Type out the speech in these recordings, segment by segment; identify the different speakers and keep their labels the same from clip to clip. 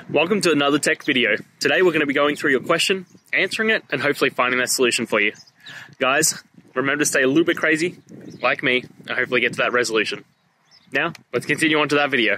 Speaker 1: Welcome to another tech video. Today we're going to be going through your question, answering it, and hopefully finding that solution for you. Guys, remember to stay a little bit crazy, like me, and hopefully get to that resolution. Now, let's continue on to that video.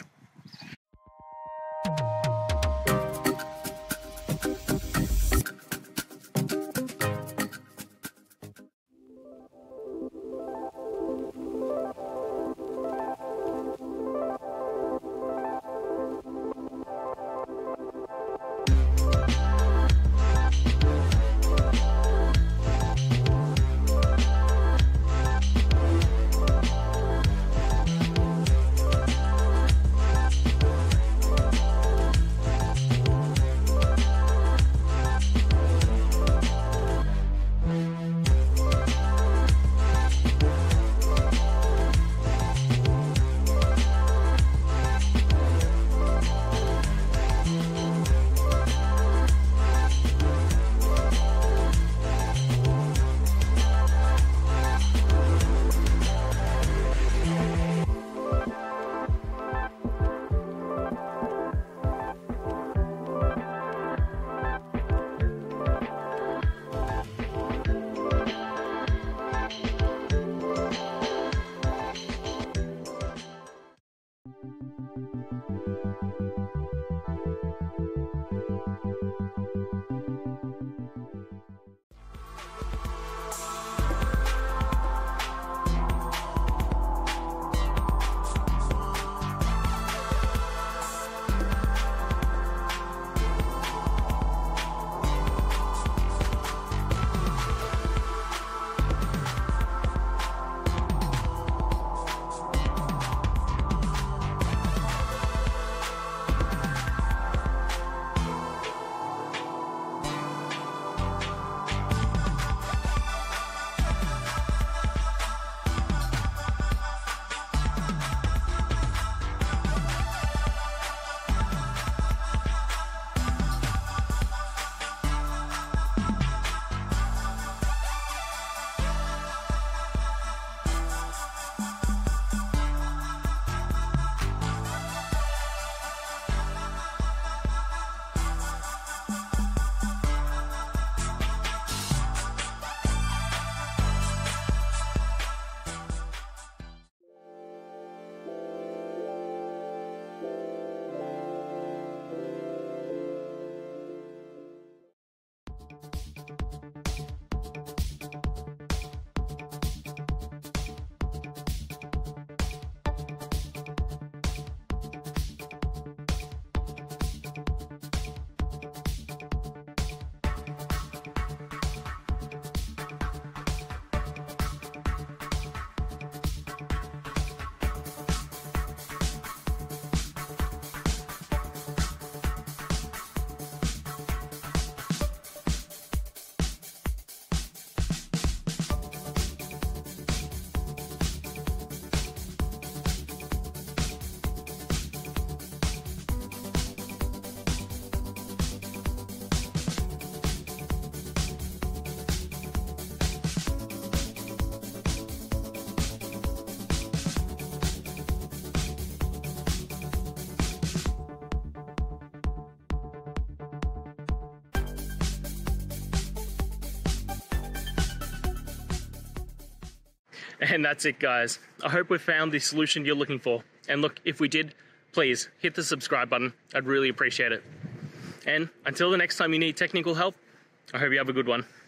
Speaker 1: And that's it, guys. I hope we found the solution you're looking for. And look, if we did, please hit the subscribe button. I'd really appreciate it. And until the next time you need technical help, I hope you have a good one.